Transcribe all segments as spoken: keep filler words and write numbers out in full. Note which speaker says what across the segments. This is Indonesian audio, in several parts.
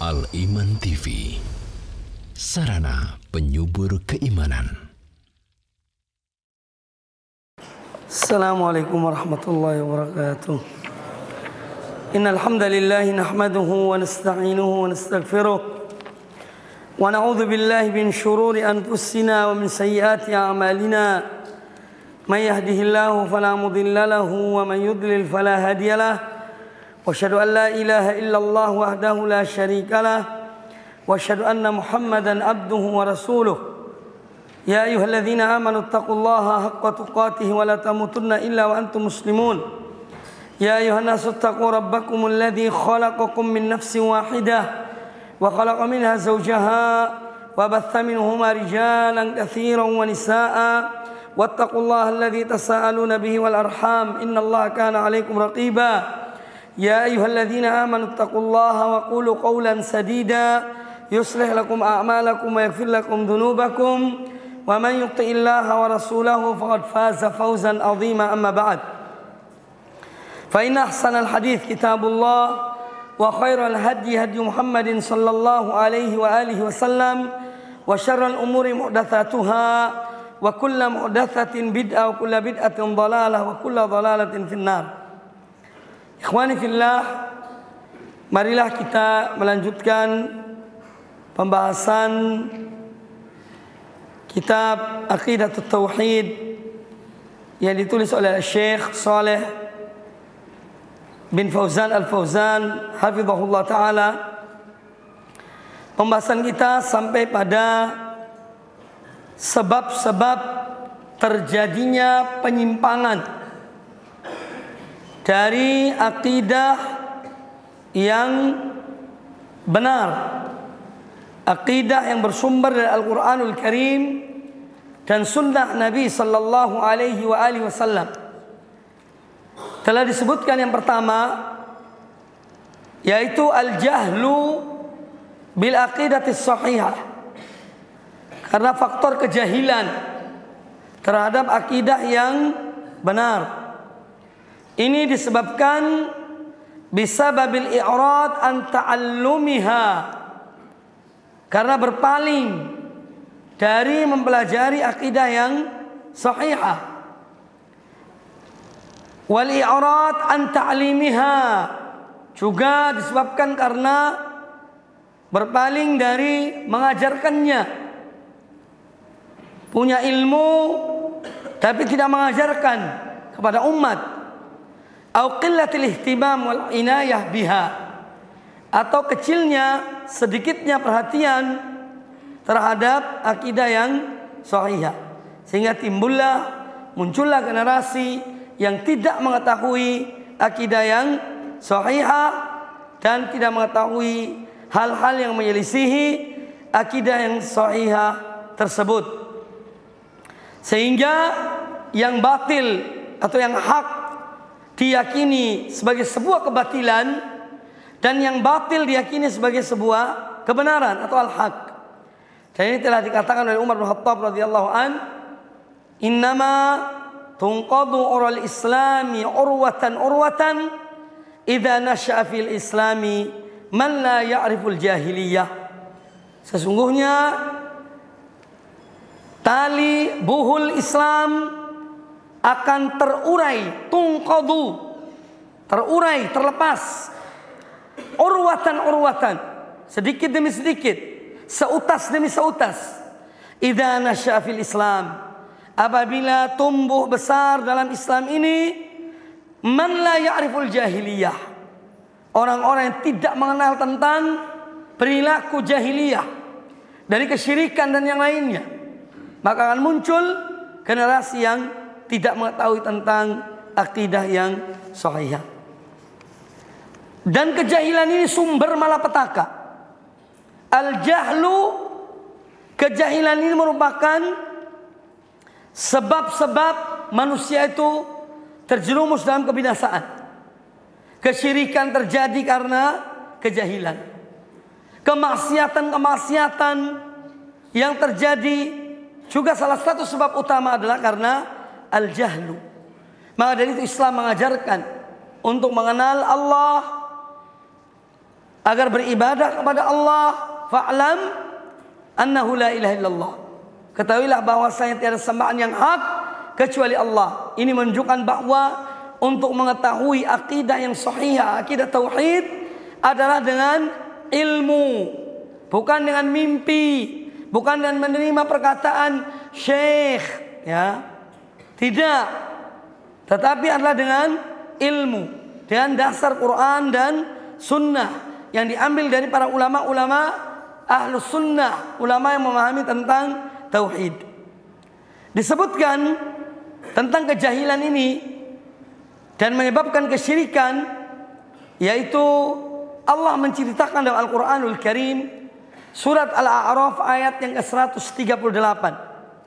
Speaker 1: Al-Iman T V, sarana penyubur keimanan.
Speaker 2: Assalamualaikum warahmatullahi wabarakatuh. Innal hamdalillah nahmaduhu wa nasta'inuhu wa nastaghfiruh wa na'udzu billahi min shururi anfusina wa min sayyiati a'malina. May yahdihillahu fala mudilla lahu wa man yudlil fala hadiya lahu. وأشهد أن لا إله إلا الله وحده لا شريك له وأشهد أن محمدا عبده ورسوله يا أيها الذين آمنوا اتقوا الله حق تقاته ولا تموتن إلا وأنتم مسلمون يا أيها الناس اتقوا ربكم الذي خلقكم من نفس واحدة وخلق منها زوجها وبث منهما رجالا كثيرا ونساء واتقوا الله الذي تساءلون به والأرحام إن الله كان عليكم رقيبا يا أيها الذين آمنوا اتقوا الله وقولوا قولا سديدا يصلح لكم أعمالكم ويغفر لكم ذنوبكم ومن يطع الله ورسوله فقد فاز فوزا عظيما أما بعد فإن أحسن الحديث كتاب الله وخير الهدي هدي محمد صلى الله عليه وآله وسلم وشر الأمور محدثاتها وكل محدثة بدعة وكل بدعة ضلالة وكل ضلالة في النار. Ikhwani fillah, marilah kita melanjutkan pembahasan kitab Aqidatut Tauhid yang ditulis oleh Syekh Shalih bin Fauzan Al-Fauzan hafizahullah taala. Pembahasan kita sampai pada sebab-sebab terjadinya penyimpangan dari akidah yang benar, akidah yang bersumber dari Al-Quranul Karim dan sunnah Nabi Sallallahu Alaihi Wasallam. Telah disebutkan yang pertama, yaitu al-jahlu bil aqidatis sahihah, karena faktor kejahilan terhadap akidah yang benar. Ini disebabkan bisababil i'rad an ta'allumiha, karena berpaling dari mempelajari akidah yang sahihah. Wal i'rad an ta'limiha, juga disebabkan karena berpaling dari mengajarkannya. Punya ilmu tapi tidak mengajarkan kepada umat. Au qillatil ihtimam wal inayah biha, atau kecilnya, sedikitnya perhatian terhadap akidah yang sahihah, sehingga timbullah muncullah generasi yang tidak mengetahui akidah yang sahihah dan tidak mengetahui hal-hal yang menyelisihi akidah yang sahihah tersebut, sehingga yang batil atau yang hak diyakini sebagai sebuah kebatilan dan yang batil diyakini sebagai sebuah kebenaran atau al-haq. Dan ini telah dikatakan oleh Umar bin Khattab radhiyallahu an, innama tunqadu ural islami urwatan urwatan idza nasha'a fil islami man la ya'riful jahiliyah. Sesungguhnya tali buhul Islam akan terurai, tungqadu, terurai, terlepas, urwatan urwatan, sedikit demi sedikit, seutas demi seutas. Idza nasya'a fil Islam, apabila tumbuh besar dalam Islam ini, man la ya'riful jahiliyah, orang-orang yang tidak mengenal tentang perilaku jahiliyah dari kesyirikan dan yang lainnya, maka akan muncul generasi yang tidak mengetahui tentang akidah yang sahihah. Dan kejahilan ini sumber malapetaka. Al-jahlu, kejahilan ini merupakan sebab-sebab manusia itu terjerumus dalam kebinasaan. Kesyirikan terjadi karena kejahilan. Kemaksiatan-kemaksiatan yang terjadi juga salah satu sebab utama adalah karena al-jahlu. Maka dari itu Islam mengajarkan untuk mengenal Allah agar beribadah kepada Allah. Fa'lam annahu la ilaha illallah. Ketahuilah bahwasanya tiada sembahan yang hak kecuali Allah. Ini menunjukkan bahwa untuk mengetahui akidah yang sahih, akidah tauhid adalah dengan ilmu, bukan dengan mimpi, bukan dengan menerima perkataan syekh, ya. Tidak. Tetapi adalah dengan ilmu, dengan dasar Quran dan sunnah yang diambil dari para ulama-ulama ahlus sunnah, ulama yang memahami tentang tauhid. Disebutkan tentang kejahilan ini dan menyebabkan kesyirikan, yaitu Allah menceritakan dalam Al-Quranul Karim surat Al-A'raf ayat yang ke seratus tiga puluh delapan,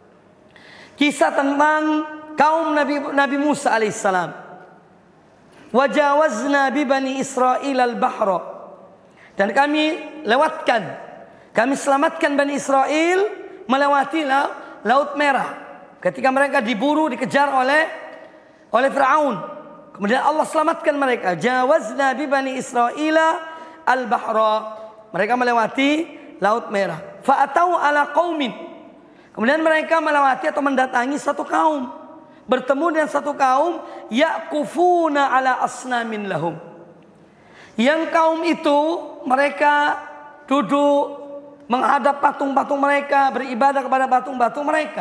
Speaker 2: kisah tentang kaum Nabi, Nabi Musa alaihissalam. Wajawazna bi bani Israil al-bahra, dan kami lewatkan, kami selamatkan Bani Israel melewati Laut Merah ketika mereka diburu, dikejar oleh oleh Fir'aun. Kemudian Allah selamatkan mereka. Jawazna bi Bani Israil al-bahra, mereka melewati Laut Merah. Fa'atau ala qaumin, kemudian mereka melewati atau mendatangi satu kaum, bertemu dengan satu kaum ya'kufuna ala asnamin lahum. Yang kaum itu mereka duduk menghadap patung-patung mereka, beribadah kepada patung-patung mereka.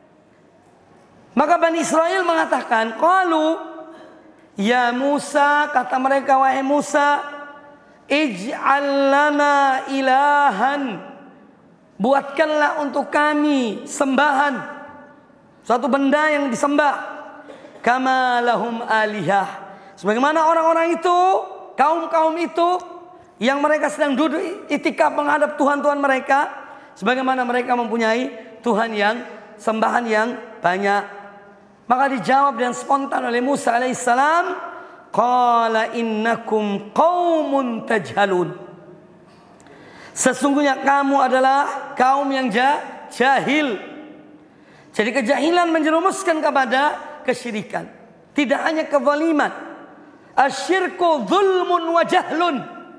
Speaker 2: Maka Bani Israel mengatakan, qalu ya Musa, kata mereka, wahai Musa, ij'al lana ilahan, buatkanlah untuk kami sembahan, suatu benda yang disembah, kama lahum alihah, sebagaimana orang-orang itu, kaum-kaum itu yang mereka sedang duduk itikaf menghadap Tuhan-Tuhan mereka, sebagaimana mereka mempunyai Tuhan yang sembahan yang banyak. Maka dijawab dengan spontan oleh Musa alaihissalam, qala innakum qaumun tajhalun, sesungguhnya kamu adalah kaum yang jahil. Jadi kejahilan menjerumuskan kepada kesyirikan, tidak hanya kezaliman. Asyirku zulmun wa jahlun,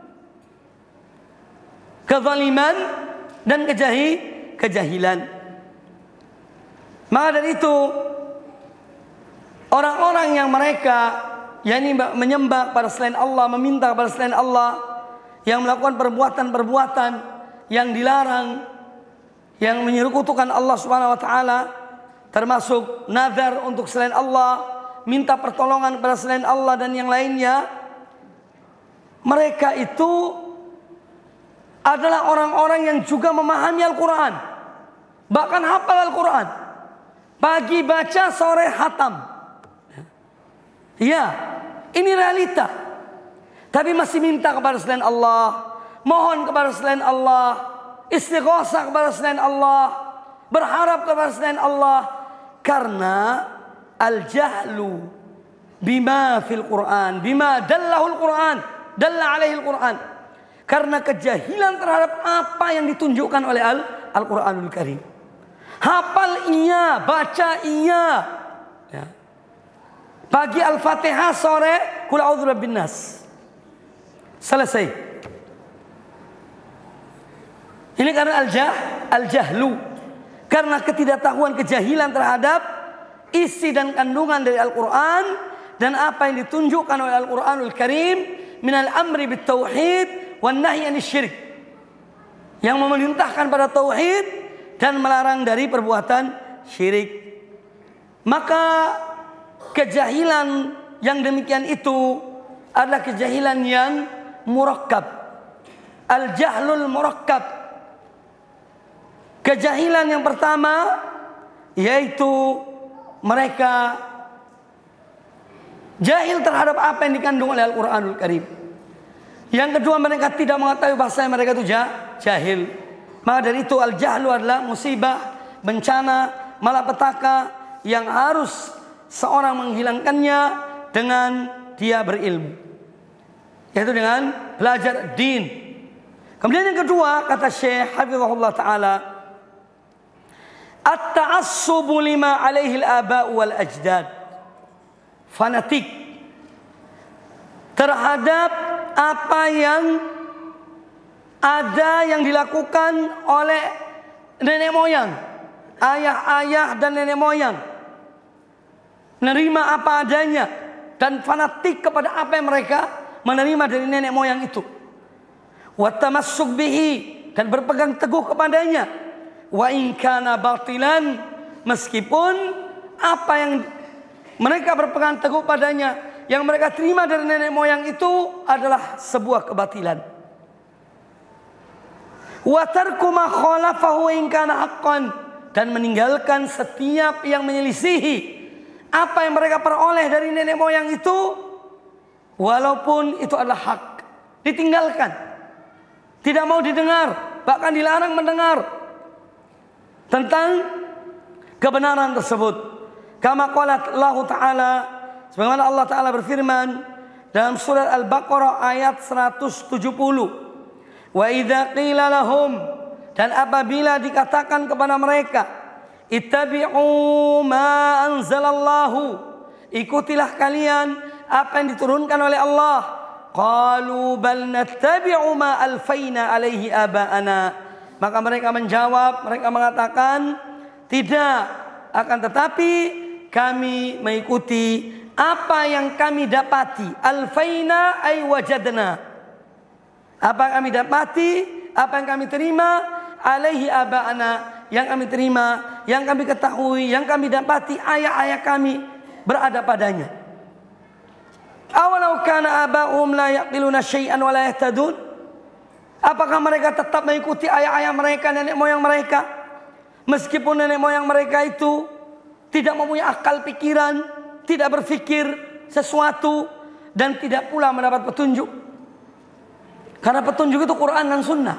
Speaker 2: kezaliman dan kejahi, kejahilan. Maka dari itu orang-orang yang mereka yakni menyembah pada selain Allah, meminta pada selain Allah, yang melakukan perbuatan-perbuatan yang dilarang, yang menyekutukan Allah Subhanahu wa taala, termasuk nazar untuk selain Allah, minta pertolongan kepada selain Allah dan yang lainnya, mereka itu adalah orang-orang yang juga memahami Al-Quran, bahkan hafal Al-Quran, pagi baca, sore hatam. Ya, ini realita. Tapi masih minta kepada selain Allah, mohon kepada selain Allah, istighosah kepada selain Allah, berharap kepada selain Allah, karena al-jahlu bima fil Quran, bima dallahul Quran, dalla alaihil Quran. Karena kejahilan terhadap apa yang ditunjukkan oleh Al-Quranul Karim. Hafal iya, baca iya. Ya. Pagi Al-Fatihah, sore Qul a'udzu birabbin nas. Selesai. Ini karena al-jah, al-jahlu. Karena ketidaktahuan, kejahilan terhadap isi dan kandungan dari Al-Quran dan apa yang ditunjukkan oleh Al-Quranul Karim minal amri bit tauhid wan nahyi anil syirik, yang memerintahkan pada tauhid dan melarang dari perbuatan syirik. Maka kejahilan yang demikian itu adalah kejahilan yang murakkab, al-jahlul murakkab. Kejahilan yang pertama yaitu mereka jahil terhadap apa yang dikandung oleh Al-Quranul Karim. Yang kedua, mereka tidak mengetahui bahasa yang mereka itu jahil. Maka dari itu al-jahlu adalah musibah, bencana, malapetaka yang harus seorang menghilangkannya dengan dia berilmu, yaitu dengan belajar din. Kemudian yang kedua, kata Syekh hafizahullah ta'ala, at-ta'assubu lima alaihi al-aba'u wal ajdad, fanatik terhadap apa yang ada yang dilakukan oleh nenek moyang, ayah-ayah dan nenek moyang. Menerima apa adanya dan fanatik kepada apa yang mereka menerima dari nenek moyang itu. Wa tamassuk bihi, dan berpegang teguh kepadanya. Wa in kana batilan, meskipun apa yang mereka berpegang teguh padanya, yang mereka terima dari nenek moyang itu adalah sebuah kebatilan. Wa tarku ma khalafahu in kana haqqan, dan meninggalkan setiap yang menyelisihi apa yang mereka peroleh dari nenek moyang itu, walaupun itu adalah hak, ditinggalkan, tidak mau didengar, bahkan dilarang mendengar tentang kebenaran tersebut. Kama qala Allah Ta'ala, sebagaimana Allah Ta'ala berfirman dalam surat Al-Baqarah ayat seratus tujuh puluh. Wa idza qila lahum, dan apabila dikatakan kepada mereka, ittabi'u ma anzalallahu, ikutilah kalian apa yang diturunkan oleh Allah. Qalu bal nattabi'u ma alfaina alaihi aba'ana, maka mereka menjawab, mereka mengatakan, tidak, akan tetapi kami mengikuti apa yang kami dapati. Alfaina ay wajadna, apa yang kami dapati, apa yang kami terima, alaihi aba'ana, yang kami terima, yang kami ketahui, yang kami dapati ayah-ayah kami berada padanya. Awalau kana aba'um la yaqiluna syai'an wa la yahtadun, apakah mereka tetap mengikuti ayah-ayah mereka, nenek moyang mereka, meskipun nenek moyang mereka itu tidak mempunyai akal pikiran, tidak berpikir sesuatu, dan tidak pula mendapat petunjuk? Karena petunjuk itu Quran dan Sunnah.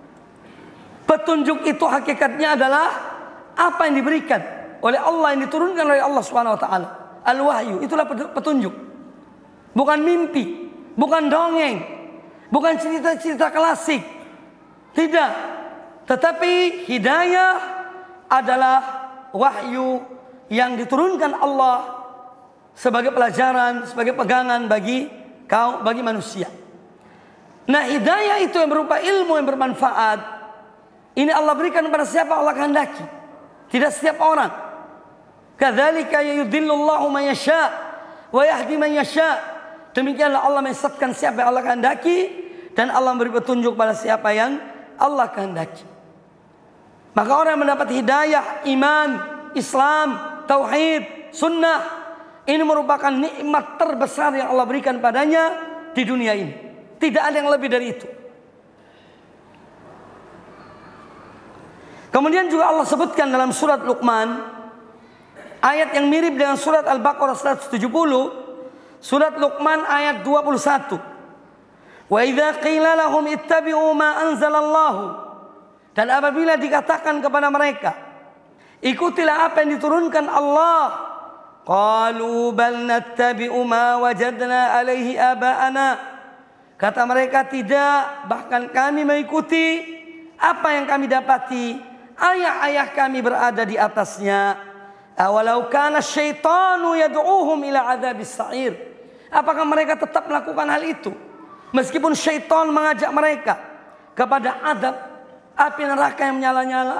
Speaker 2: Petunjuk itu hakikatnya adalah apa yang diberikan oleh Allah, yang diturunkan oleh Allah Subhanahu Wa Taala. Al-wahyu, itulah petunjuk. Bukan mimpi, bukan dongeng, bukan cerita-cerita klasik. Tidak. Tetapi hidayah adalah wahyu yang diturunkan Allah sebagai pelajaran, sebagai pegangan bagi kaum, bagi manusia. Nah, hidayah itu yang berupa ilmu yang bermanfaat, ini Allah berikan kepada siapa Allah kehendaki, tidak setiap orang. Kadzalika yudhillullahu man yasha wa yahdi man yasha. Demikianlah Allah menyesatkan siapa yang Allah kehendaki, dan Allah memberi petunjuk pada siapa yang Allah kehendaki. Maka orang yang mendapat hidayah iman, Islam, tauhid, sunnah, ini merupakan nikmat terbesar yang Allah berikan padanya di dunia ini. Tidak ada yang lebih dari itu. Kemudian juga Allah sebutkan dalam surat Luqman, ayat yang mirip dengan surat Al-Baqarah seratus tujuh puluh, surat Luqman ayat dua puluh satu. Wa idza qila lahum ittabi'u ma anzalallahu, dan apabila dikatakan kepada mereka, ikutilah apa yang diturunkan Allah, qalu bal nattabi'u ma wajadna alaihi aba'ana, kata mereka, tidak, bahkan kami mengikuti apa yang kami dapati ayah-ayah kami berada di atasnya. Awalau kana syaitanu yad'uhum ila adzabis sa'ir, apakah mereka tetap melakukan hal itu meskipun syaitan mengajak mereka kepada azab api neraka yang menyala-nyala?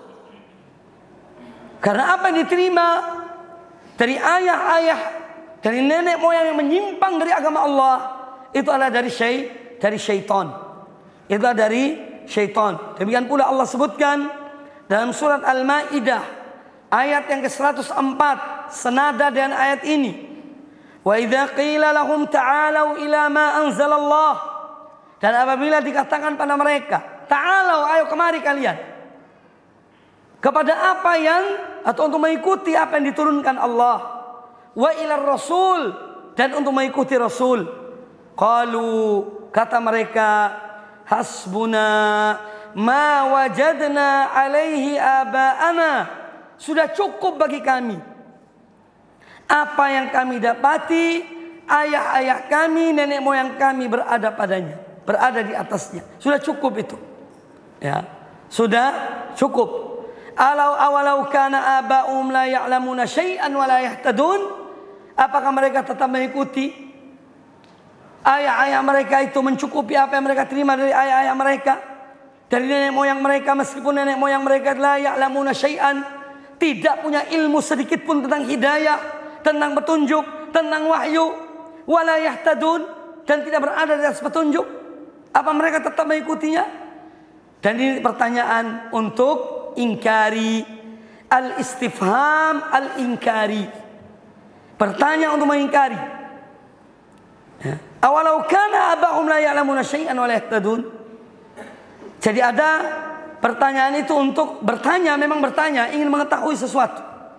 Speaker 2: Karena apa yang diterima dari ayah-ayah, dari nenek moyang yang menyimpang dari agama Allah, itu adalah dari syai, dari syaitan. Itu adalah dari syaitan. Demikian pula Allah sebutkan dalam surat Al-Maidah ayat yang ke seratus empat, senada dengan ayat ini. Wa idza qila lahum ta'alu ila ma anzalallah, dan apabila dikatakan pada mereka, ta'alu, ayo kemari kalian, kepada apa yang, atau untuk mengikuti apa yang diturunkan Allah, wa ila rasul, dan untuk mengikuti Rasul. Qalu, kata mereka, hasbuna ma wajadna alaihi aba'ana, sudah cukup bagi kami apa yang kami dapati ayah-ayah kami, nenek moyang kami berada padanya, berada di atasnya. Sudah cukup itu. Ya, sudah cukup. Alau awalau kana aba'um la ya'lamuna syai'an wa la yahtadun, apakah mereka tetap mengikuti ayah-ayah mereka itu mencukupi apa yang mereka terima dari ayah-ayah mereka, dari nenek moyang mereka, meskipun nenek moyang mereka la ya'lamuna syai'an, tidak punya ilmu sedikit pun tentang hidayah, tentang petunjuk, tentang wahyu, wala yahtadun, dan tidak berada di atas petunjuk, apa mereka tetap mengikutinya? Dan ini pertanyaan untuk ingkari, al-istifham al-ingkari, bertanya untuk mengingkari. Ya. Awalau kana abahum la ya'lamuna syai'an wa la yahtadun. Jadi ada pertanyaan itu untuk bertanya, memang bertanya, ingin mengetahui sesuatu.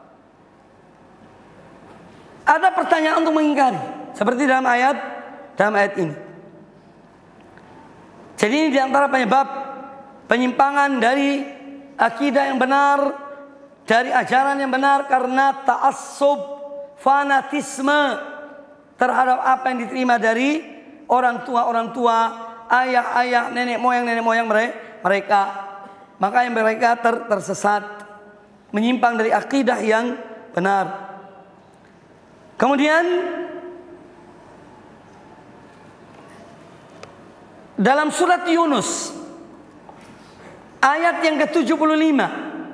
Speaker 2: Ada pertanyaan untuk mengingkari, seperti dalam ayat dalam ayat ini. Jadi ini diantara penyebab penyimpangan dari akidah yang benar, dari ajaran yang benar, karena ta'assub, fanatisme terhadap apa yang diterima dari orang tua-orang tua, ayah-ayah, nenek moyang-nenek moyang mereka. Maka yang mereka ter tersesat, menyimpang dari akidah yang benar. Kemudian dalam surat Yunus ayat yang ke tujuh puluh lima,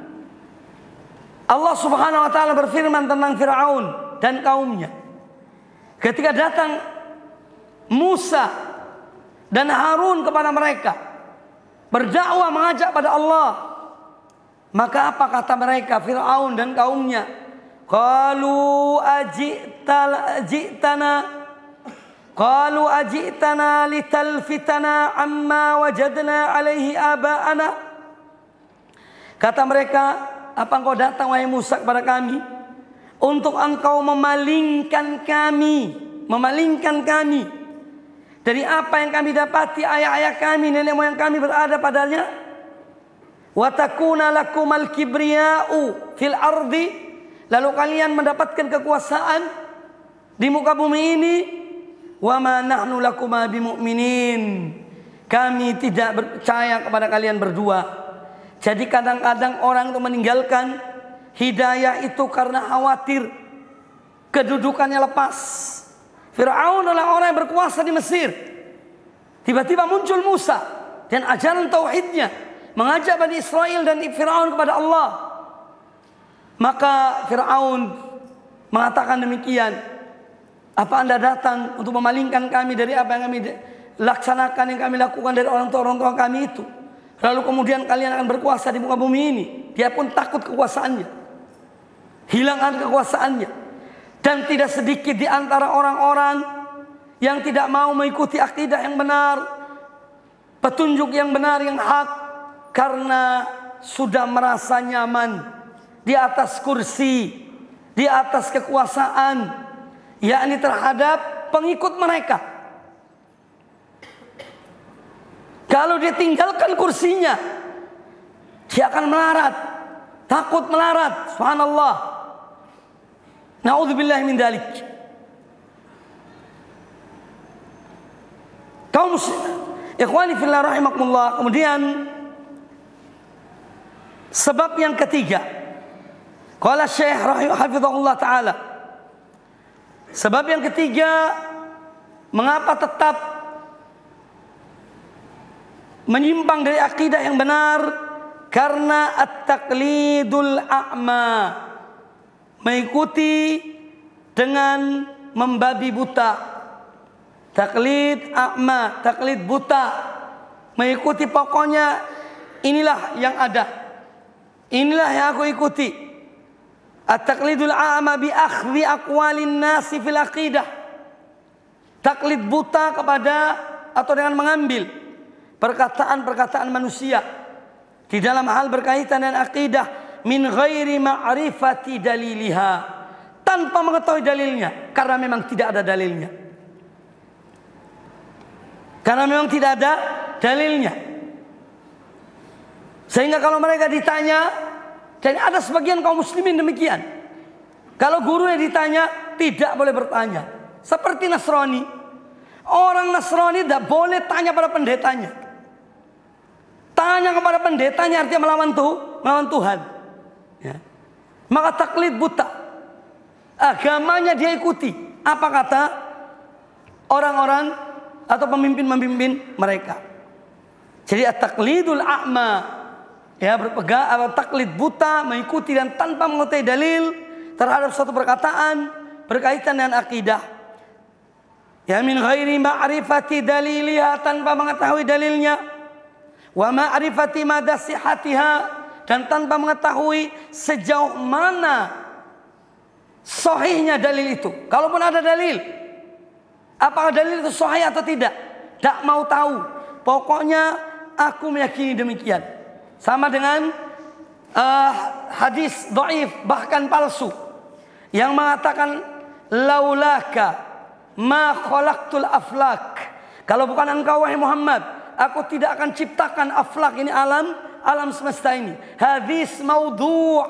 Speaker 2: Allah Subhanahu wa taala berfirman tentang Firaun dan kaumnya. Ketika datang Musa dan Harun kepada mereka, berdakwah mengajak pada Allah, maka apa kata mereka, Firaun dan kaumnya? Qalu ajitana ajitana Qalu ajitana litalfitana amma wajadna alaihi aba'ana. Kata mereka, apa engkau datang wahai Musa kepada kami untuk engkau memalingkan kami, memalingkan kami dari apa yang kami dapati ayah-ayah kami, nenek moyang kami berada padanya. Wa takuna lakumal kibriya'u fil ardi, lalu kalian mendapatkan kekuasaan di muka bumi ini. Wa ma nahnu lakuma bimu'minin, kami tidak percaya kepada kalian berdua. Jadi kadang-kadang orang itu meninggalkan hidayah itu karena khawatir kedudukannya lepas. Firaun adalah orang yang berkuasa di Mesir. Tiba-tiba muncul Musa dan ajaran tauhidnya, mengajak Bani Israel dan Firaun kepada Allah. Maka Firaun mengatakan demikian, apa anda datang untuk memalingkan kami dari apa yang kami laksanakan, yang kami lakukan dari orang tua orang tua kami itu, lalu kemudian kalian akan berkuasa di muka bumi ini? Dia pun takut kekuasaannya, hilangkan kekuasaannya. Dan tidak sedikit di antara orang-orang yang tidak mau mengikuti akidah yang benar, petunjuk yang benar, yang hak, karena sudah merasa nyaman di atas kursi, di atas kekuasaan, yakni terhadap pengikut mereka. Kalau dia tinggalkan kursinya, dia akan melarat, takut melarat. Subhanallah, na'udzubillah min dalik. Kaum ikhwani fillah rahimakumullah. Kemudian sebab yang ketiga, qala Syekh hafizahullah taala, sebab yang ketiga mengapa tetap menyimpang dari akidah yang benar, karena at-taqlidul a'ma, mengikuti dengan membabi buta. Taklid a'ma, taklid buta, mengikuti pokoknya inilah yang ada, inilah yang aku ikuti. At-taqlidul a'ma bi akhdhi aqwalin nasi fil aqidah, taklid buta kepada atau dengan mengambil perkataan-perkataan manusia di dalam hal berkaitan dengan akidah, min ghairi ma'rifati daliliha, tanpa mengetahui dalilnya, karena memang tidak ada dalilnya. Karena memang tidak ada dalilnya. Sehingga kalau mereka ditanya, dan ada sebagian kaum muslimin demikian, kalau gurunya ditanya tidak boleh bertanya. Seperti Nasrani, orang Nasrani tidak boleh tanya pada pendetanya. Tanya kepada pendetanya artinya melawan tuh, melawan Tuhan. Ya. Maka taklid buta, agamanya dia ikuti. Apa kata orang-orang atau pemimpin-pemimpin mereka. Jadi at-taqlidul a'ma, ya, berpegang atau taklid buta, mengikuti dan tanpa mengetahui dalil terhadap suatu perkataan berkaitan dengan akidah. Ya, min ghairi ma'rifati daliliha, tanpa mengetahui dalilnya, wa ma'rifati mada sihatiha, dan tanpa mengetahui sejauh mana sahihnya dalil itu. Kalaupun ada dalil, apakah dalil itu sahih atau tidak, tak mau tahu. Pokoknya aku meyakini demikian. Sama dengan uh, hadis dhaif, bahkan palsu, yang mengatakan laulaka ma khalaqtul aflak, kalau bukan engkau wahai Muhammad, aku tidak akan ciptakan aflak, ini alam alam semesta ini. Hadis maudhu',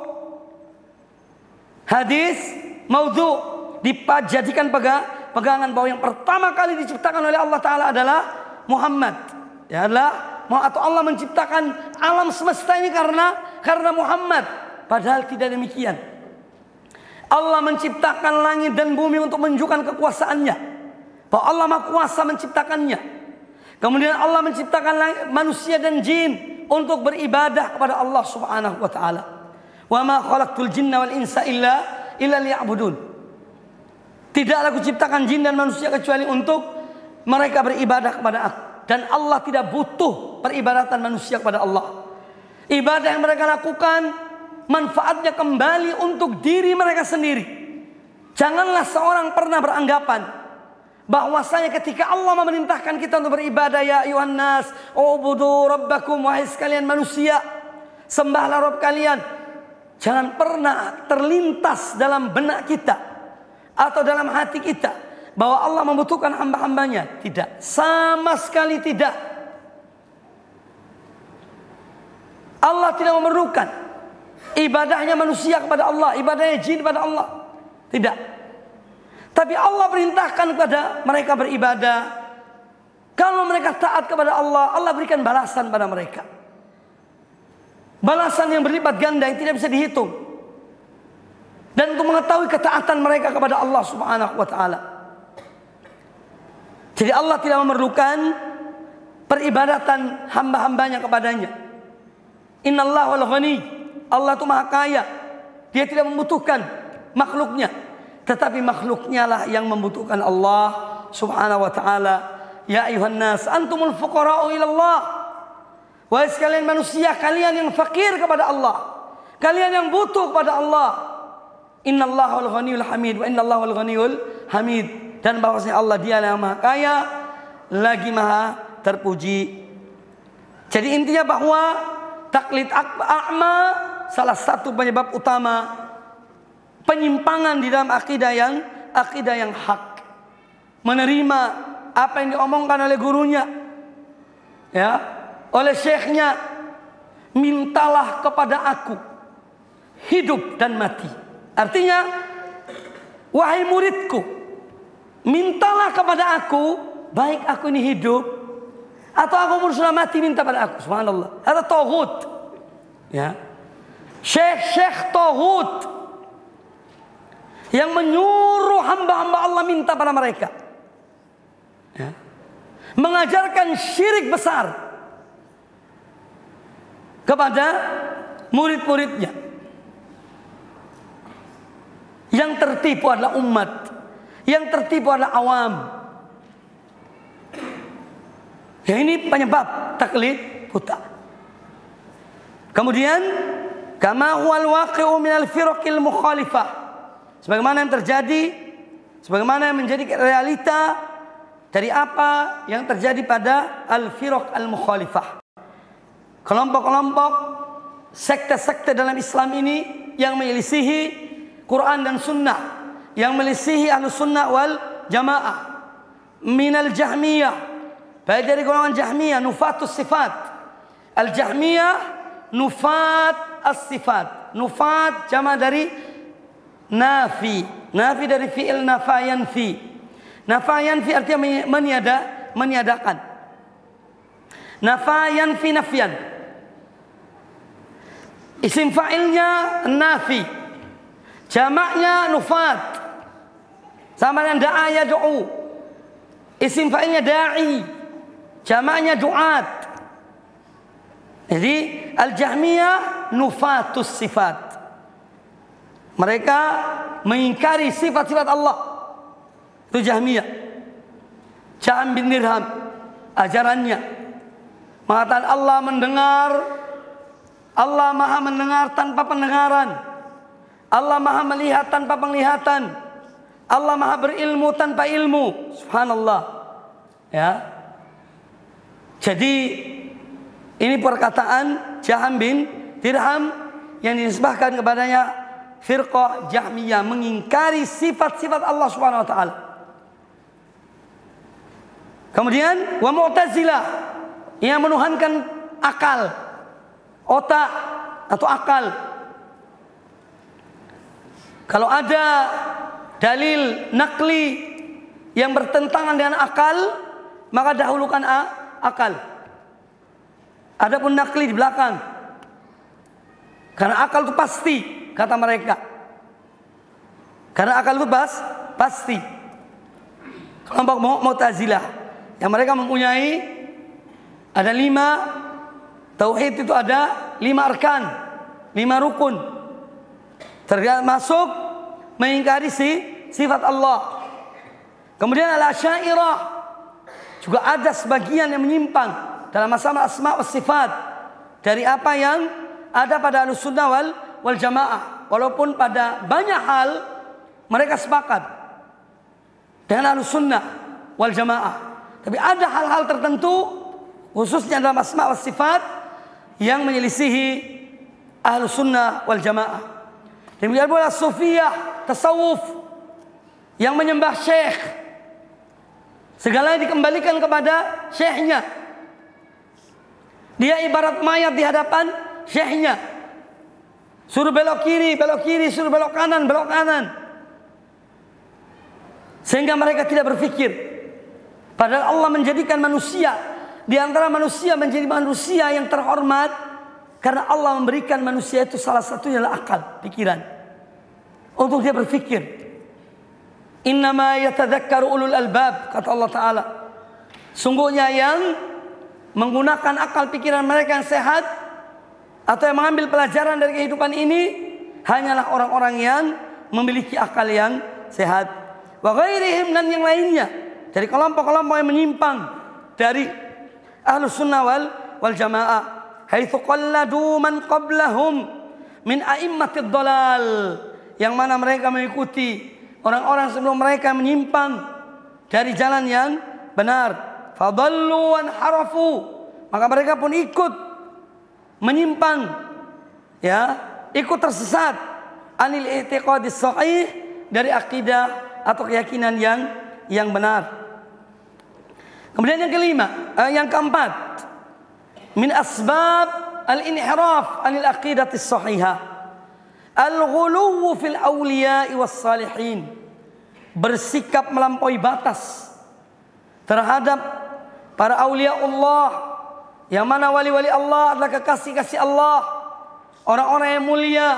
Speaker 2: hadis maudhu', dijadikan pegangan bahwa yang pertama kali diciptakan oleh Allah Ta'ala adalah Muhammad, ya, adalah atau Allah menciptakan alam semesta ini karena karena Muhammad. Padahal tidak demikian. Allah menciptakan langit dan bumi untuk menunjukkan kekuasaannya, bahwa Allah Maha Kuasa menciptakannya. Kemudian Allah menciptakan manusia dan jin untuk beribadah kepada Allah Subhanahu wa taala. Wa ma khalaqtul jinna wal insa illa illa liya'budun. Tidaklah aku ciptakan jin dan manusia kecuali untuk mereka beribadah kepada aku. Dan Allah tidak butuh peribadatan manusia kepada Allah. Ibadah yang mereka lakukan manfaatnya kembali untuk diri mereka sendiri. Janganlah seorang pernah beranggapan bahwasanya ketika Allah memerintahkan kita untuk beribadah, ya ayuhan nas ubudu rabbakum, wahai sekalian manusia, sembahlah Rabb kalian. Jangan pernah terlintas dalam benak kita atau dalam hati kita bahwa Allah membutuhkan hamba-hambanya. Tidak, sama sekali tidak. Allah tidak memerlukan ibadahnya manusia kepada Allah, ibadahnya jin kepada Allah. Tidak. Tapi Allah perintahkan kepada mereka beribadah. Kalau mereka taat kepada Allah, Allah berikan balasan pada mereka. Balasan yang berlipat ganda yang tidak bisa dihitung. Dan untuk mengetahui ketaatan mereka kepada Allah Subhanahu wa taala. Jadi Allah tidak memerlukan peribadatan hamba-hambanya kepadanya. Innallaha wal ghani, Allah itu maha kaya. Dia tidak membutuhkan makhluknya, tetapi makhluknya lah yang membutuhkan Allah Subhanahu wa taala. Ya ayuhan nas antumul fuqara'u ila Allah. Wahai sekalian manusia, kalian yang fakir kepada Allah, kalian yang butuh kepada Allah. Innallaha wal ghaniyul hamid, wa innallaha wal ghaniyul hamid. Dan bahwasanya Allah dia yang maha kaya lagi maha terpuji. Jadi intinya bahwa taklid a'ma salah satu penyebab utama penyimpangan di dalam akidah yang akidah yang hak. Menerima apa yang diomongkan oleh gurunya, ya, oleh syekhnya. Mintalah kepada aku hidup dan mati. Artinya, wahai muridku, mintalah kepada aku, baik aku ini hidup atau aku pun sudah mati, minta pada aku. Subhanallah. Ada tauhid, ya, syekh-syekh tauhid yang menyuruh hamba-hamba Allah minta pada mereka, ya, mengajarkan syirik besar kepada murid-muridnya. Yang tertipu adalah umat, yang tertipu adalah awam. Ya, ini penyebab taklid buta. Kemudian kama huwal waqi'u minal firaqil mukhalifah, sebagaimana yang terjadi, sebagaimana yang menjadi realita dari apa yang terjadi pada al-firaq al-mukhalifah. Kelompok-kelompok sekte-sekte dalam Islam ini yang menyelisihi Quran dan Sunnah, yang melisihi Ahlus Sunnah wal Jamaah, minal Jahmiyah, baik dari golongan Jahmiyah nufatus sifat. Al Jahmiyah nufat as-sifat. Nufat jama dari nafi. Nafi dari fi'il nafayan fi. Nafayan fi artinya meniada, meniadakan. Nafayan fi nafyan. Isim fa'ilnya nafi. Jamaknya nufat. Sama dengan da'a yad'u. Isim fa'ilnya da'i, jamaknya du'at. Jadi Al-Jahmiyah nufatus sifat. Mereka mengingkari sifat-sifat Allah. Itu Jahmiyah. Ja'am bin Dirham, ajarannya mengatakan Allah mendengar, Allah maha mendengar tanpa pendengaran, Allah maha melihat tanpa penglihatan, Allah maha berilmu tanpa ilmu. Subhanallah. Ya. Jadi ini perkataan Ja'am bin Dirham yang dinisbahkan kepadanya firqah Jahmiyah, mengingkari sifat-sifat Allah Subhanahu wa taala. Kemudian wa Mu'tazilah yang menuhankan akal, otak atau akal. Kalau ada dalil nakli yang bertentangan dengan akal, maka dahulukan akal. Adapun nakli di belakang. Karena akal itu pasti, kata mereka. Karena akal itu pas, pasti. Kelompok Mu'tazilah yang mereka mempunyai ada lima tauhid, itu ada lima arkan, lima rukun, termasuk mengingkari si sifat Allah. Kemudian Al-Asy'ariyah juga ada sebagian yang menyimpang dalam masalah asma wa sifat dari apa yang ada pada Ahlussunnah wal, wal Jamaah. Walaupun pada banyak hal mereka sepakat dengan Ahlussunnah wal Jamaah, tapi ada hal-hal tertentu khususnya dalam asma wa sifat yang menyelisihi Ahlussunnah wal Jamaah. Demikian pula Sufiyah, tasawuf yang menyembah syekh, segalanya dikembalikan kepada syekhnya. Dia ibarat mayat di hadapan syekhnya. Suruh belok kiri, belok kiri, suruh belok kanan, belok kanan. Sehingga mereka tidak berpikir. Padahal Allah menjadikan manusia, di antara manusia menjadi manusia yang terhormat, karena Allah memberikan manusia itu salah satunya adalah akal, pikiran, untuk dia berpikir. Innama yatadzakkaru ulul albab, kata Allah Ta'ala. Sungguhnya yang menggunakan akal pikiran mereka yang sehat, atau yang mengambil pelajaran dari kehidupan ini, hanyalah orang-orang yang memiliki akal yang sehat. Wa ghairihim, dan yang lainnya dari kelompok-kelompok yang menyimpang dari Ahlussunnah wal, wal Jamaah, haitsu qalladu man qablahum min a'immatid dhalal, yang mana mereka mengikuti orang-orang sebelum mereka menyimpang dari jalan yang benar. Fadallu wan harafu, maka mereka pun ikut menyimpang, ya, ikut tersesat anil i'tiqadis sahih, dari akidah atau keyakinan yang yang benar. Kemudian yang kelima, eh, yang keempat, min asbab al-inhiraf anil aqidatis sahihah al-ghuluw fil awliya'i was salihin, bersikap melampaui batas terhadap para aulia Allah, yang mana wali-wali Allah adalah kekasih-kasih Allah, orang-orang yang mulia.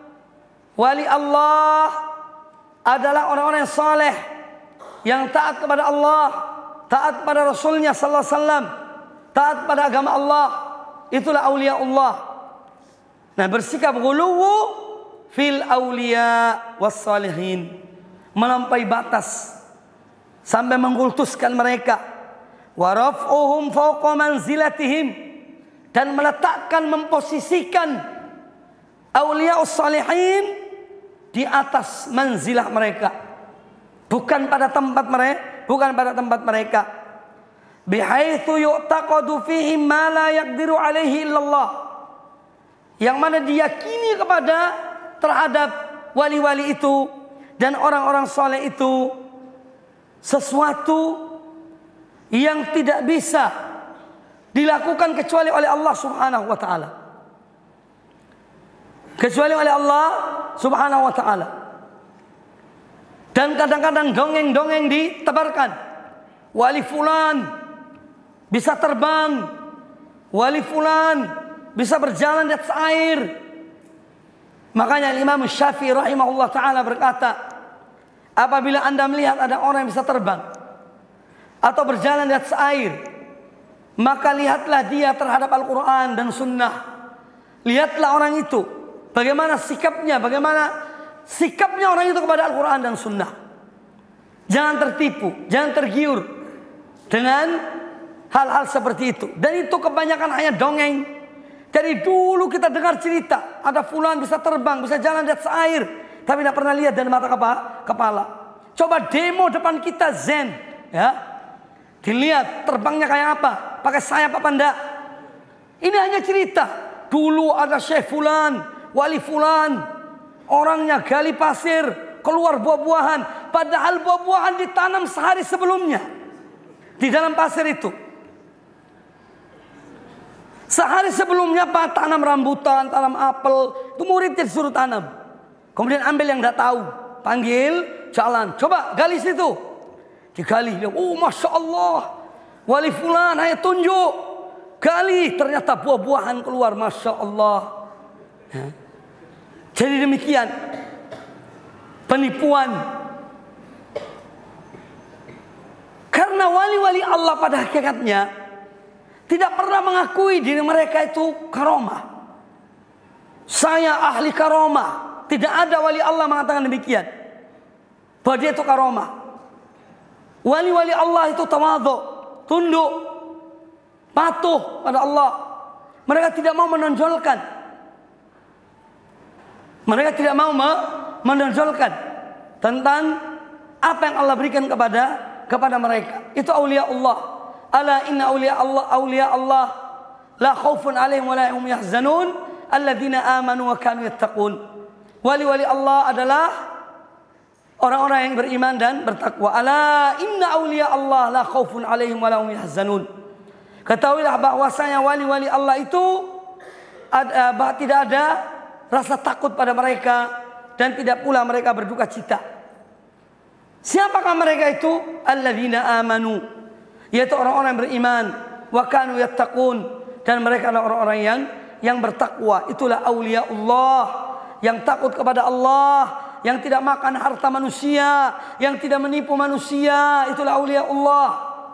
Speaker 2: Wali Allah adalah orang-orang yang saleh, yang taat kepada Allah, taat kepada Rasulnya sallallahu alaihi wasallam, taat kepada agama Allah. Itulah aulia Allah. Nah, bersikap ghuluwu fil aulia was salihin, melampaui batas sampai mengkultuskan mereka. Wa raf'uhum fawqa manzilatihim, dan meletakkan, memposisikan auliaus salihin di atas manzilah mereka, bukan pada tempat mereka, bukan pada tempat mereka. Bihaitsu yu'taqadu fihim ma la yaqdiru alaihi illallah, yang mana diyakini kepada terhadap wali-wali itu dan orang-orang saleh itu sesuatu yang tidak bisa dilakukan kecuali oleh Allah Subhanahu wa taala. Kecuali oleh Allah Subhanahu wa taala. Dan kadang-kadang dongeng-dongeng ditebarkan. Wali fulan bisa terbang, wali fulan bisa berjalan di atas air. Makanya Imam Syafi'i rahimahullah taala berkata, apabila Anda melihat ada orang yang bisa terbang, atau berjalan di atas air, maka lihatlah dia terhadap Al-Quran dan Sunnah. Lihatlah orang itu, bagaimana sikapnya, bagaimana sikapnya orang itu kepada Al-Quran dan Sunnah. Jangan tertipu, jangan tergiur dengan hal-hal seperti itu. Dan itu kebanyakan hanya dongeng. Dari dulu kita dengar cerita, ada fulan bisa terbang, bisa jalan di atas air, tapi tidak pernah lihat dari mata kepala. Coba demo depan kita zen, ya, dilihat terbangnya kayak apa, pakai sayap apa enggak. Ini hanya cerita. Dulu ada Syekh fulan, wali fulan, orangnya gali pasir, keluar buah-buahan, padahal buah-buahan ditanam sehari sebelumnya di dalam pasir itu. Sehari sebelumnya Pak tanam rambutan, tanam apel, itu muridnya disuruh tanam. Kemudian ambil yang tidak tahu, panggil, jalan, coba gali situ. Digali, oh masya Allah, wali fulan, ayo tunjuk, gali, ternyata buah-buahan keluar, masya Allah. Ya. Jadi demikian penipuan. Karena wali-wali Allah pada hakikatnya tidak pernah mengakui diri mereka itu karomah. Saya ahli karomah. Tidak ada wali Allah mengatakan demikian, bahwa dia itu karomah. Wali-wali Allah itu tawadhu, tunduk, patuh pada Allah. Mereka tidak mau menonjolkan. Mereka tidak mau menonjolkan tentang apa yang Allah berikan kepada kepada mereka. Itu aulia Allah. Ala inna aulia Allah aulia Allah la khaufun alaihim wa la hum yahzanun alladzina amanu wa kanu yattaqun. Wali-wali Allah adalah orang-orang yang beriman dan bertakwa. Ala inna aulia Allah la khaufun alaihim wa la hum yahzanun. Ketahuilah bahwasanya wali-wali Allah itu ada, bah, tidak ada rasa takut pada mereka dan tidak pula mereka berduka cita. Siapakah mereka itu? Alladzina amanu, yaitu orang-orang yang beriman, wa kanu yattaqun, dan mereka adalah orang-orang yang yang bertakwa. Itulah aulia Allah, yang takut kepada Allah, yang tidak makan harta manusia, yang tidak menipu manusia. Itulah aulia Allah.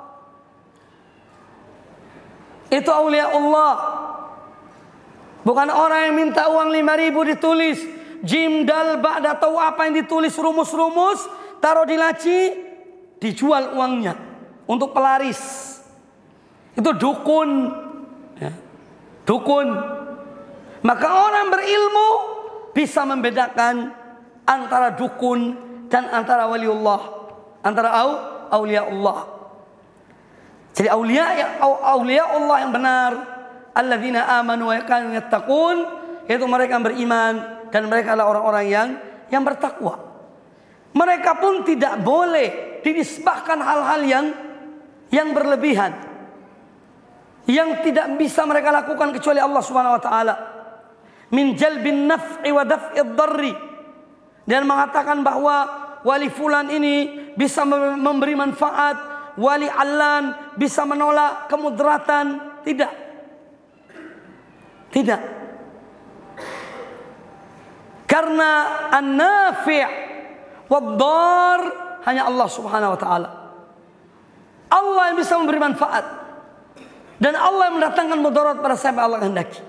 Speaker 2: Itu aulia Allah. Bukan orang yang minta uang lima ribu ditulis jim dal ba, dah tahu apa yang ditulis rumus-rumus, taruh di laci, dijual uangnya untuk pelaris. Itu dukun, ya. Dukun. Maka orang berilmu bisa membedakan antara dukun dan antara waliullah, antara au, aulia Allah. Jadi aulia aulia Allah yang benar, alladzina amanu wa kanu yattaqun, yaitu mereka yang beriman dan mereka adalah orang-orang yang yang bertakwa. Mereka pun tidak boleh dinisbahkan hal-hal yang yang berlebihan, yang tidak bisa mereka lakukan kecuali Allah Subhanahu wa taala. Min jalbin naf'i wa daf'id dharri, dan mengatakan bahwa wali fulan ini bisa memberi manfaat, wali allan bisa menolak kemudaratan. Tidak. Tidak. Karena an-nafi' wad-dar hanya Allah Subhanahu wa taala. Allah yang bisa memberi manfaat, dan Allah yang mendatangkan mudarat pada siapa Allah kehendaki.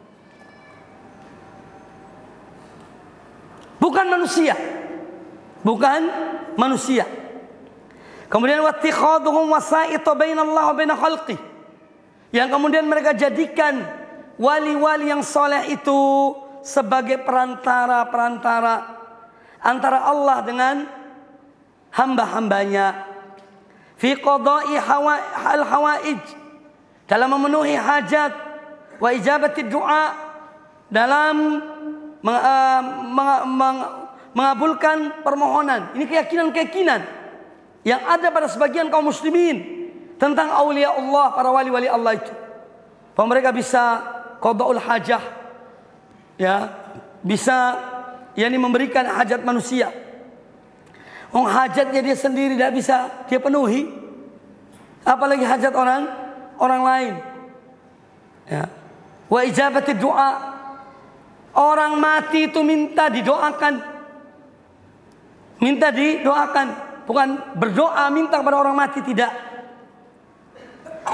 Speaker 2: Bukan manusia. Bukan manusia. Kemudian wattikhadhuhum wasa'ita bainallah wa bain khalqih, yang kemudian mereka jadikan wali-wali yang soleh itu sebagai perantara-perantara antara Allah dengan hamba-hambanya. Fi qada'i al-hawaij, dalam memenuhi hajat, wa ijabati du'a, dalam meng, uh, meng, meng, mengabulkan permohonan. Ini keyakinan-keyakinan yang ada pada sebagian kaum muslimin tentang aulia Allah, para wali-wali Allah itu, bahwa mereka bisa qada'ul hajah, ya, bisa yakni memberikan hajat manusia. Oh, hajatnya dia sendiri tidak bisa dia penuhi, apalagi hajat orang orang lain. Ya. Wa ijabati doa, orang mati itu minta didoakan, minta didoakan, bukan berdoa minta kepada orang mati, tidak.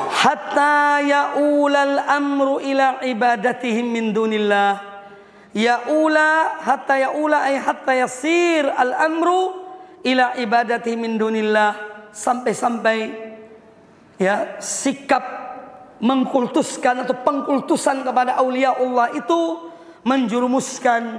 Speaker 2: hatta ya'ulal amru ila ibadatihim min dunillah. Ya'ula hatta ya'ula ay hatta yasir al amru ila ibadatihim min dunillah, sampai-sampai ya sikap mengkultuskan atau pengkultusan kepada aulia Allah itu menjurumuskan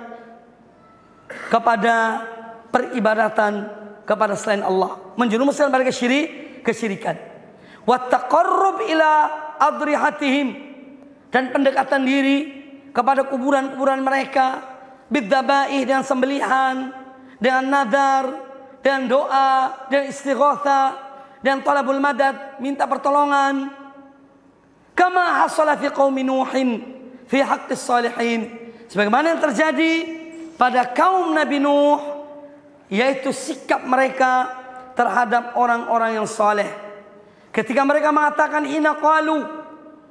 Speaker 2: kepada peribadatan kepada selain Allah, menjurumuskan pada kesyirik, kesyirikan. Wa taqarrub ila adrihatihim, dan pendekatan diri kepada kuburan-kuburan mereka, bidzabaih, dengan sembelihan, dengan nadar, dengan doa, dengan istighatha, dengan talabul madad, minta pertolongan. Kama hasala fi qaumi Nuhin fi haqqis salihin, sebagaimana yang terjadi pada kaum Nabi Nuh, yaitu sikap mereka terhadap orang-orang yang saleh. Ketika mereka mengatakan, hina qalu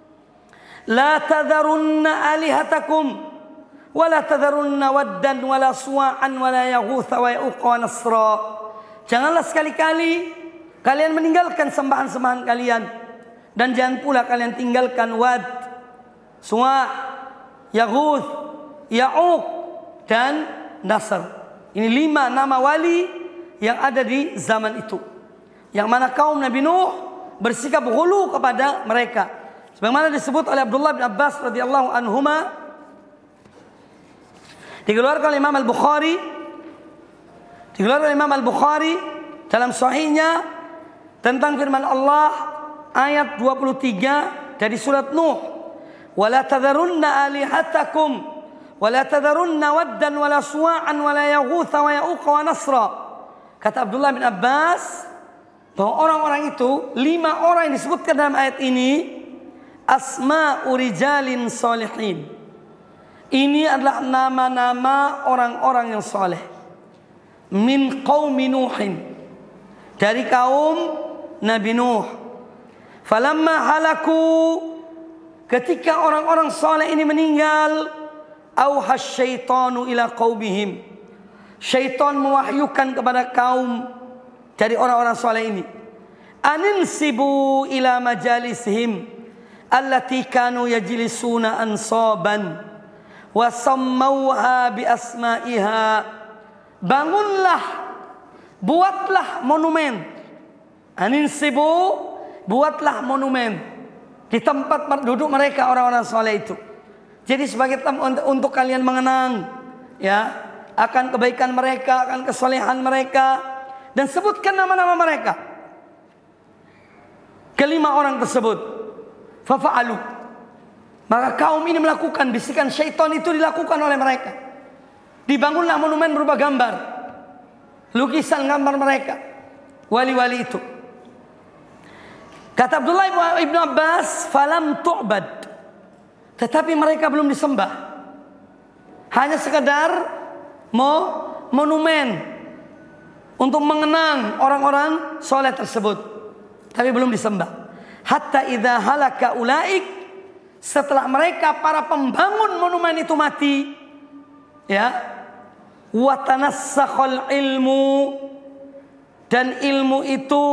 Speaker 2: la tadharunna alihatakum wa la tadharunna waddan wa la suwa'an wa la yaghutha wa ya'uqa wa nasra. Janganlah sekali-kali kalian meninggalkan sembahan-sembahan kalian, dan jangan pula kalian tinggalkan Wad, Suwa', Yaghuth, Ya'uq dan Nasr. Ini lima nama wali yang ada di zaman itu, yang mana kaum Nabi Nuh bersikap ghulu kepada mereka. Sebagaimana disebut oleh Abdullah bin Abbas radhiyallahu anhuma, dikeluarkan oleh Imam Al-Bukhari, dikeluarkan oleh Imam Al-Bukhari dalam sahihnya tentang firman Allah ayat dua puluh tiga dari surat Nuh, wala tadharunna alihatakum wala tadharunna waddan wala suwa'an wala yaghutha wa ya'uqa wa nasra. Kata Abdullah bin Abbas bahwa orang-orang itu, lima orang yang disebutkan dalam ayat ini, asma'u rijalin salihin. Ini adalah nama-nama orang-orang yang saleh. Min qaumi Nuhin, dari kaum Nabi Nuh. Falamma halaku, ketika orang-orang saleh ini meninggal, auhas syaitanu ila qaumihim, syaitan mewahyukan kepada kaum dari orang-orang saleh ini, aninsibu ila majalisihim allati kanu yajlisuna ansaban wa sammauha bi asma'iha. Bangunlah, buatlah monumen. Aninsibu, buatlah monumen di tempat duduk mereka orang-orang saleh itu. Jadi sebagai tempat untuk kalian mengenang ya akan kebaikan mereka, akan kesolehan mereka, dan sebutkan nama-nama mereka. Kelima orang tersebut, fafa'alu, maka kaum ini melakukan, bisikan syaitan itu dilakukan oleh mereka. Dibangunlah monumen berupa gambar, lukisan gambar mereka, wali-wali itu. Kata Abdullah ibn Abbas, falam tu'bad, tetapi mereka belum disembah. Hanya sekedar mau monumen untuk mengenang orang-orang soleh tersebut, tapi belum disembah. Hatta idza halaka ulaik, setelah mereka para pembangun monumen itu mati, ya, wa tanassakhal ilmu, dan ilmu itu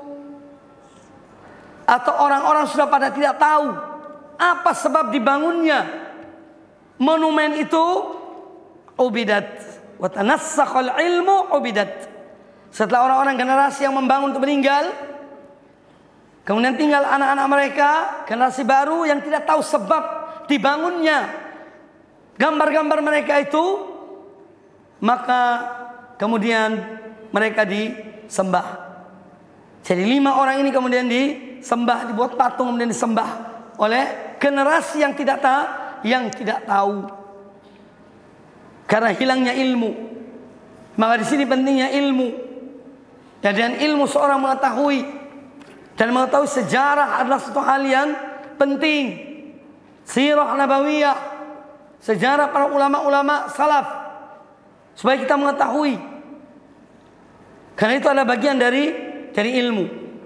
Speaker 2: atau orang-orang sudah pada tidak tahu apa sebab dibangunnya monumen itu, ubidat, wa tanassakhal ilmu ubidat. Setelah orang-orang generasi yang membangun itu meninggal, kemudian tinggal anak-anak mereka, generasi baru yang tidak tahu sebab dibangunnya gambar-gambar mereka itu, maka kemudian mereka disembah. Jadi lima orang ini kemudian disembah, dibuat patung kemudian disembah oleh generasi yang tidak tahu, yang tidak tahu karena hilangnya ilmu. Maka di sini pentingnya ilmu. Dan dengan ilmu seorang mengetahui dan mengetahui sejarah adalah satu hal yang penting. Sirah nabawiyah, sejarah para ulama-ulama salaf, supaya kita mengetahui. Karena itu adalah bagian dari dari ilmu.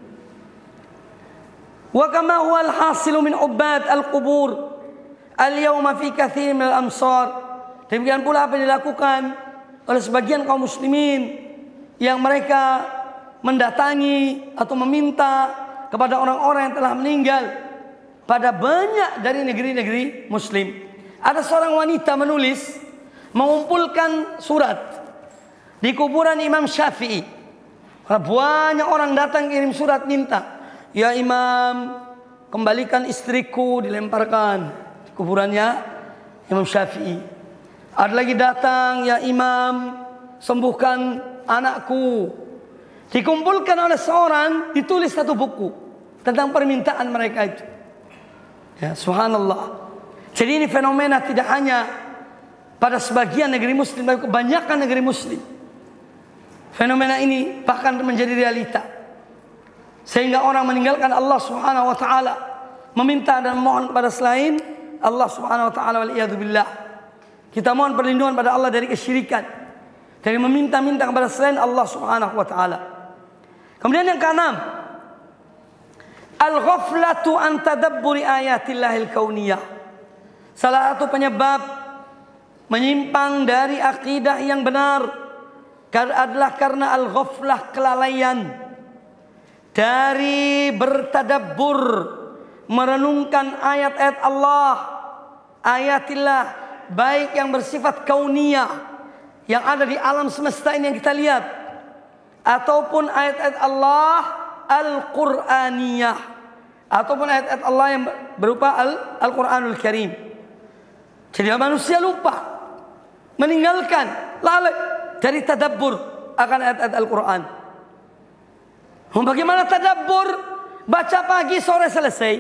Speaker 2: Wa kama huwa al-hasilu min ubad al-qubur al-yawma fi katsir min al-amsar. Demikian pula apa yang dilakukan oleh sebagian kaum muslimin yang mereka mendatangi atau meminta kepada orang-orang yang telah meninggal pada banyak dari negeri-negeri muslim. Ada seorang wanita menulis, mengumpulkan surat di kuburan Imam Syafi'i. Banyak orang datang kirim surat minta, ya Imam, kembalikan istriku, dilemparkan di kuburannya Imam Syafi'i. Ada lagi datang, ya Imam, sembuhkan anakku. Dikumpulkan oleh seorang, ditulis satu buku tentang permintaan mereka itu. Ya, subhanallah. Jadi ini fenomena tidak hanya pada sebagian negeri muslim, tapi kebanyakan negeri muslim. Fenomena ini bahkan menjadi realita. Sehingga orang meninggalkan Allah Subhanahu wa taala, meminta dan memohon kepada selain Allah Subhanahu wa taala, wal iyadu billah. Kita mohon perlindungan pada Allah dari kesyirikan, dari meminta-minta kepada selain Allah Subhanahu wa taala. Kemudian yang keenam, al-ghaflatu an tadabburi ayatillahil kauniyah. Salah satu penyebab menyimpang dari akidah yang benar adalah karena al-ghaflah, kelalaian dari bertadabbur, merenungkan ayat-ayat Allah, ayatillah, baik yang bersifat kauniyah yang ada di alam semesta ini yang kita lihat, ataupun ayat-ayat Allah al-Qur'aniyah, ataupun ayat-ayat Allah yang berupa Al-Qur'anul Karim. Jadi manusia lupa, meninggalkan, lalai dari tadabbur akan ayat-ayat Al-Quran. Bagaimana tadabbur? Baca pagi, sore selesai.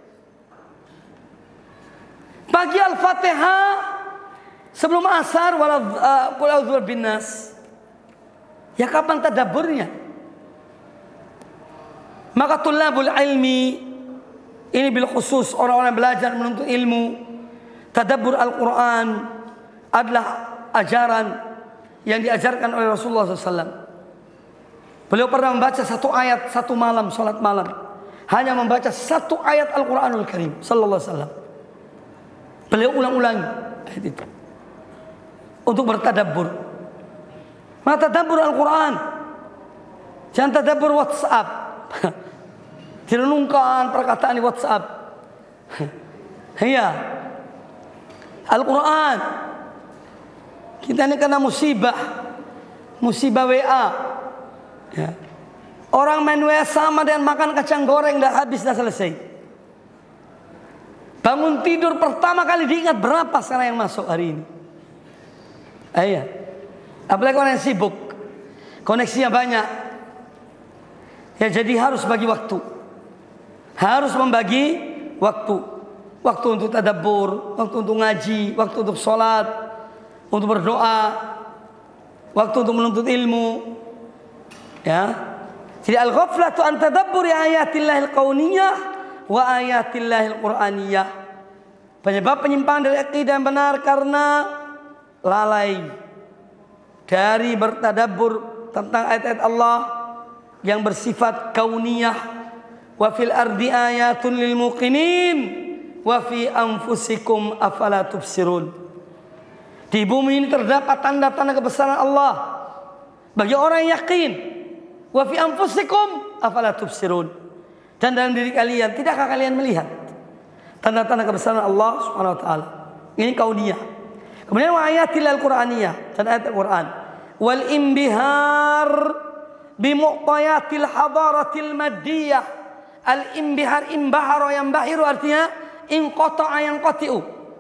Speaker 2: Pagi Al-Fatihah, sebelum asar qul a'udzu birabbin nas. Ya kapan tadabburnya? Maka tulabul ilmi, ini bil khusus orang-orang belajar menuntut ilmu, tadabbur Al-Quran adalah ajaran yang diajarkan oleh Rasulullah shallallahu alaihi wasallam. Beliau pernah membaca satu ayat satu malam, sholat malam, hanya membaca satu ayat Al-Quranul Karim sallallahu alaihi wasallam. Beliau ulang-ulangi ayat itu untuk bertadabbur. Maka tadabbur Al-Quran, jangan tadabbur WhatsApp. Direnungkan perkataan di WhatsApp. Iya, Al-Quran. Kita ini kena musibah, musibah W A. Ya. Orang main W A sama dengan makan kacang goreng, dah habis, dah selesai. Bangun tidur pertama kali diingat berapa sekarang yang masuk hari ini. Iya. Apalagi orang yang sibuk, koneksinya banyak. Ya, jadi harus bagi waktu. Harus membagi waktu. Waktu untuk tadabbur, waktu untuk ngaji, waktu untuk sholat, untuk berdoa, waktu untuk menuntut ilmu. Ya. Jadi al-ghaflatu an tadabburi ayatillahil kauniyah wa ayatillahil qur'aniyah. Penyebab penyimpangan dari akidah yang benar karena lalai dari bertadabbur tentang ayat-ayat Allah yang bersifat kauniyah. Wa fil ardi ayatun lil muqinin wa fi anfusikum afala tubsirun. Di bumi ini terdapat tanda-tanda kebesaran Allah bagi orang yang yakin. Wa fi anfusikum afala tubsirun. Dan dalam diri kalian, tidakkah kalian melihat tanda-tanda kebesaran Allah Subhanahu wa taala? Ini kauniyah. Kemudian wa ayatil al-Qur'aniyah, dan ayat Al-Qur'an. Wal imbihar bi muqtayatil hadaratil maddiyah. Al-imbihar, imbahara yang bahiru artinya inqata'a yang qati'u.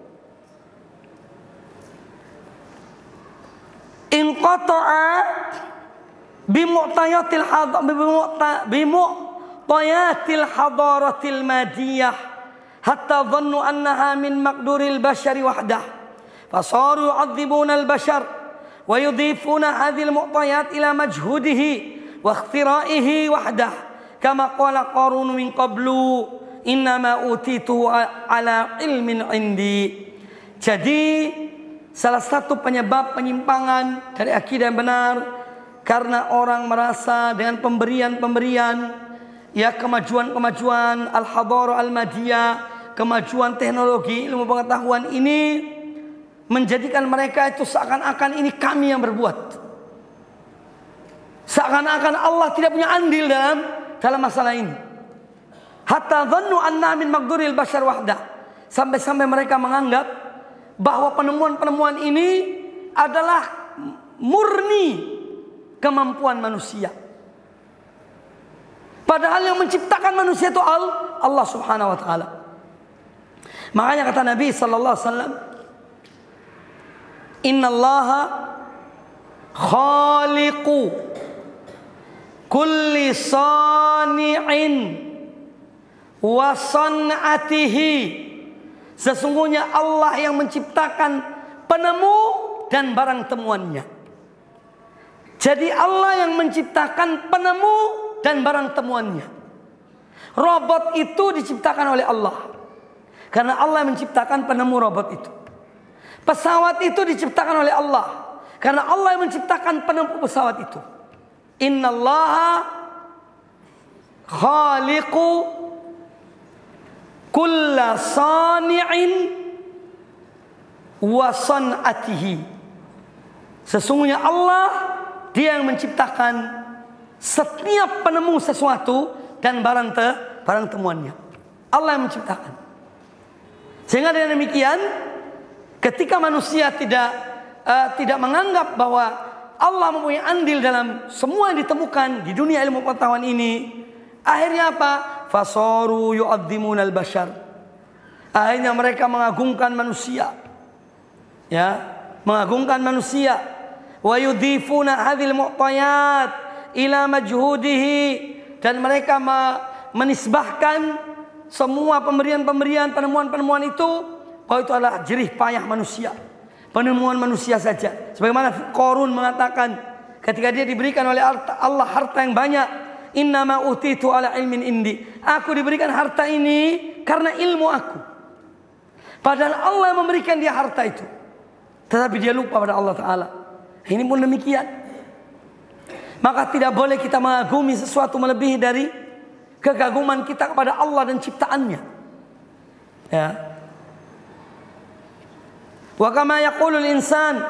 Speaker 2: Inqata'a bimuqtayatil hadar bimuqtayatil hadaratil madiyah hatta dhannu annaha min maqduril bashari wahdah fasaru yu'adzibuna al-bashar wa yudhifuna hadhihi al-muqtayat ila majhudihi wa ikhtira'ihi wahdah kama qala Qarun min qablu innama utitu ala ilmin indi. Jadi salah satu penyebab penyimpangan dari akidah yang benar karena orang merasa dengan pemberian-pemberian, ya, kemajuan-kemajuan al-hadara al-madiyah, kemajuan teknologi, ilmu pengetahuan ini menjadikan mereka itu seakan-akan ini kami yang berbuat. Seakan-akan Allah tidak punya andil dalam dalam masalah ini. Hatta dhannu anna min maqduril bashar wahdah. Sampai-sampai mereka menganggap bahwa penemuan-penemuan ini adalah murni kemampuan manusia. Padahal yang menciptakan manusia itu Allah Subhanahu wa taala. Makanya kata Nabi sallallahu alaihi wasallam, "Innallaha khaliqu kulli sani'in wa san'atihi." Sesungguhnya Allah yang menciptakan penemu dan barang temuannya. Jadi Allah yang menciptakan penemu dan barang temuannya. Robot itu diciptakan oleh Allah, karena Allah menciptakan penemu robot itu. Pesawat itu diciptakan oleh Allah, karena Allah yang menciptakan penemu pesawat itu. Innallaha khaliqu kulla sani'in wa san'atihi. Sesungguhnya Allah, Dia yang menciptakan setiap penemu sesuatu dan barang te, barang temuannya. Allah yang menciptakan. Sehingga dengan demikian, ketika manusia tidak uh, tidak menganggap bahwa Allah mempunyai andil dalam semua yang ditemukan di dunia ilmu pengetahuan ini, akhirnya apa? Fasaru yu'azzimunal bashar. Akhirnya mereka mengagungkan manusia. Ya, mengagungkan manusia. Wa yudhifuna hadhil mu'tayat ila majhudihi, dan mereka menisbahkan semua pemberian-pemberian, penemuan-penemuan itu bahwa itu adalah jerih payah manusia, penemuan manusia saja. Sebagaimana Qarun mengatakan ketika dia diberikan oleh Allah harta yang banyak, innama utitu ala ilmin indi, aku diberikan harta ini karena ilmu aku. Padahal Allah yang memberikan dia harta itu, tetapi dia lupa pada Allah Ta'ala. Ini pun demikian. Maka tidak boleh kita mengagumi sesuatu melebihi dari kekaguman kita kepada Allah dan ciptaannya. Ya. Wa kama yaqulul insan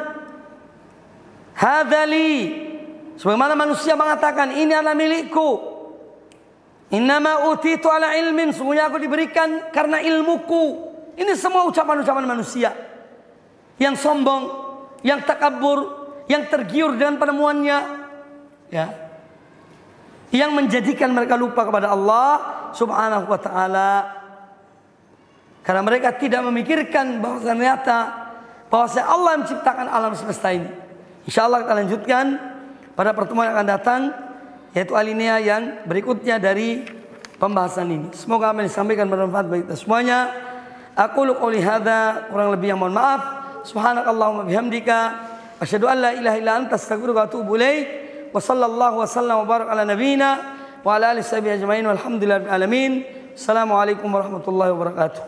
Speaker 2: hadza li, sebagaimana manusia mengatakan ini adalah milikku. Innama utitu ala ilmin, sungguhnya aku diberikan karena ilmuku. Ini semua ucapan-ucapan manusia yang sombong, yang takabur, yang tergiur dengan penemuannya, ya, yang menjadikan mereka lupa kepada Allah Subhanahu wa taala. Karena mereka tidak memikirkan bahwa ternyata bahwa Allah yang menciptakan alam semesta ini. Insyaallah kita lanjutkan pada pertemuan yang akan datang, yaitu alinea yang berikutnya dari pembahasan ini. Semoga apa yang disampaikan bermanfaat bagi kita semuanya. Aku qouli hadza, kurang lebih yang mohon maaf. Subhanakallahumma bihamdika asyhadu an la ilaha illa anta astaghfiruka wa atubu ilaik. Wa sallallahu wa sallam wa barak ala nabiyyina wa ala alihi washabihi ajmain walhamdulillahi rabbil alamin. Assalamualaikum warahmatullahi wabarakatuh.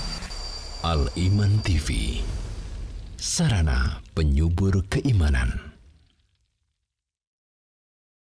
Speaker 1: Al Iman T V, sarana penyubur keimanan.